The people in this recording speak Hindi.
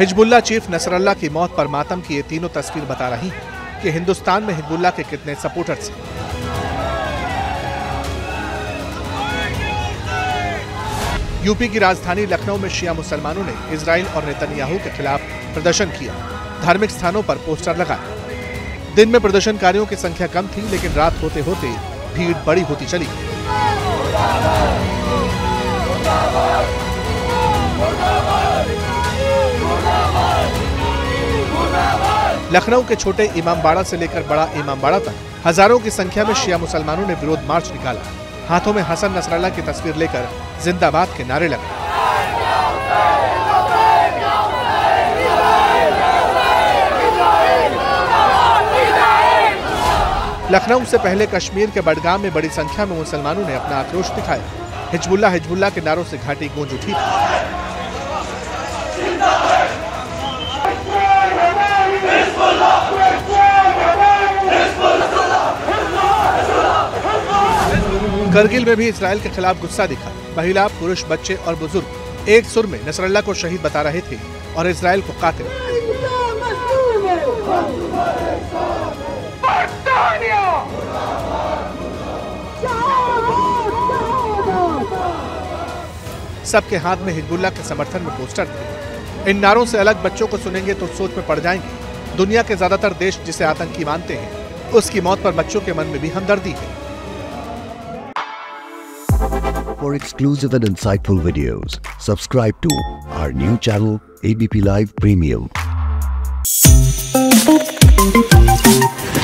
हिजबुल्लाह चीफ नसरल्लाह की मौत पर मातम की ये तीनों तस्वीर बता रही हैं कि हिंदुस्तान में हिजबुल्लाह के कितने सपोर्टर्स हैं। यूपी की राजधानी लखनऊ में शिया मुसलमानों ने इजराइल और नेतन्याहू के खिलाफ प्रदर्शन किया। धार्मिक स्थानों पर पोस्टर लगाए। दिन में प्रदर्शनकारियों की संख्या कम थी, लेकिन रात होते होते भीड़ बड़ी होती चली। लखनऊ के छोटे इमामबाड़ा से लेकर बड़ा इमामबाड़ा तक हजारों की संख्या में शिया मुसलमानों ने विरोध मार्च निकाला। हाथों में हसन नसरल्लाह की तस्वीर लेकर जिंदाबाद के नारे लगाए। लखनऊ से पहले कश्मीर के बडगाम में बड़ी संख्या में मुसलमानों ने अपना आक्रोश दिखाया। हिजबुल्लाह हिजबुल्लाह के नारों से घाटी गूंज उठी। करगिल में भी इजराइल के खिलाफ गुस्सा दिखा। महिला, पुरुष, बच्चे और बुजुर्ग एक सुर में नसरल्लाह को शहीद बता रहे थे और इजराइल को कातिल। सबके हाथ में हिजबुल्लाह के समर्थन में पोस्टर थे। इन नारों से अलग बच्चों को सुनेंगे तो सोच में पड़ जाएंगे। दुनिया के ज्यादातर देश जिसे आतंकी मानते हैं, उसकी मौत पर बच्चों के मन में भी हमदर्दी है। For exclusive and insightful videos, subscribe to our new channel ABP Live Premium.